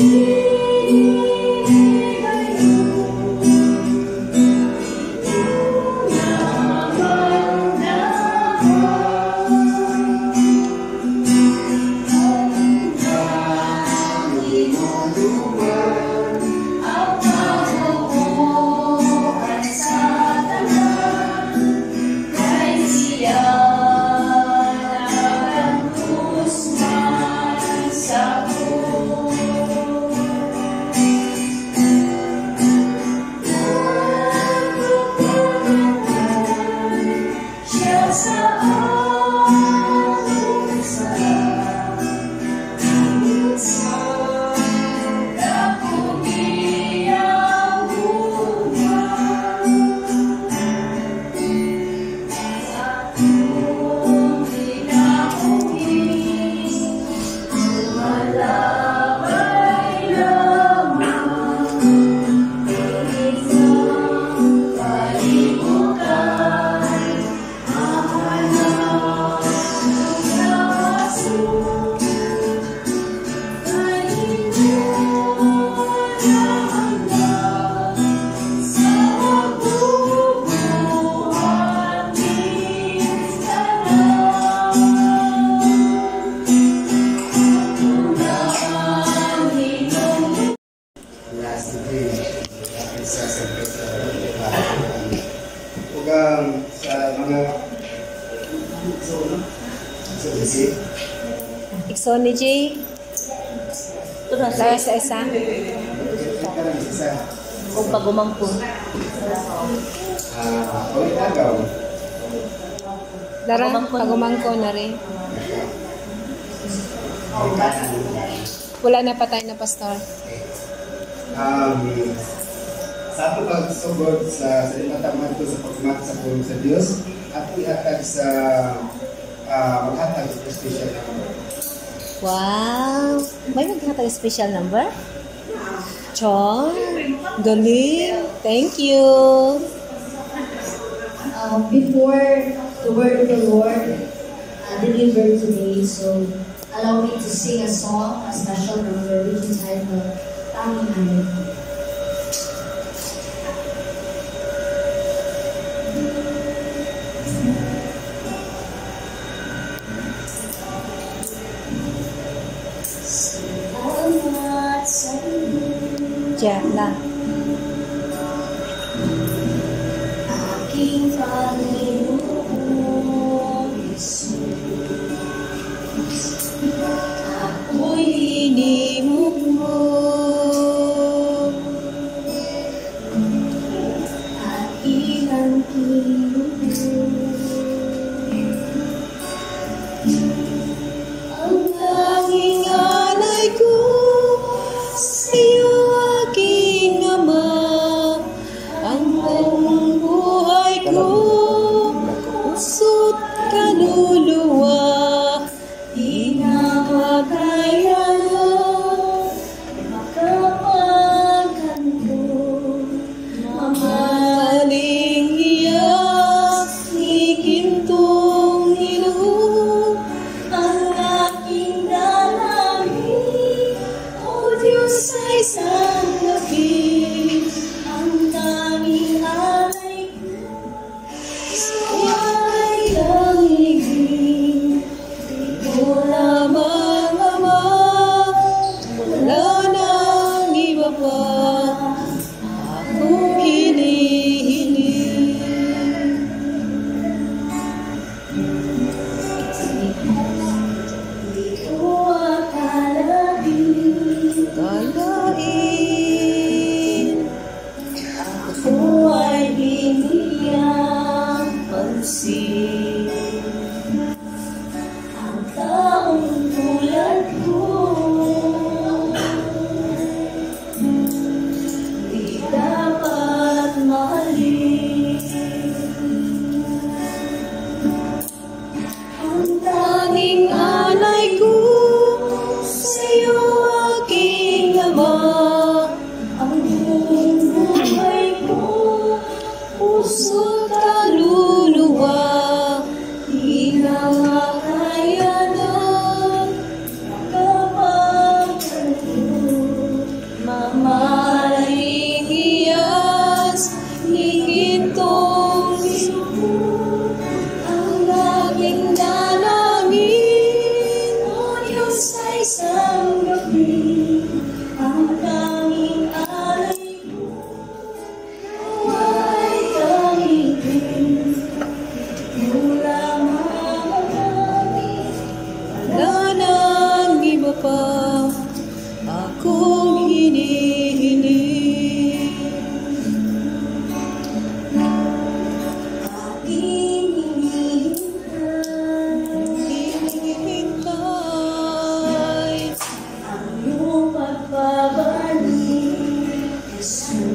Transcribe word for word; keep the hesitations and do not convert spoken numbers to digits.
So ni Jay, last sa isa. Kung pagumangkon. Ah, ulit agaw. Lara, pagumangko na rin. Wala na patay na pastor. Um, sa ato pagsugod sa sa imataman ko sa pagmata sa pulong sa Diyos at iatag sa uh, maghatag sa special number. Wow! May maghatag special number? Chong, galing. Thank you. Uh, before the word of the Lord uh, delivered today, so allow me to sing a song, a special number, which is titled Tanging Ayon. Diyan lang. Aking Panginoon Jesus, ako'y hinimok mo at ilang ang tanging alay ko sa'yo. Kaluluwa, di na makaya makapaganto, mamaling iyak, ikintong ilog, ang aking dalangin, o Diyos sa isang gabi, ang tanging alay ko sa'yo ay langigin. Wala mang ama, wala nang iba pa akong hinihiling. Di ko akalain, akalain babalik Jesus.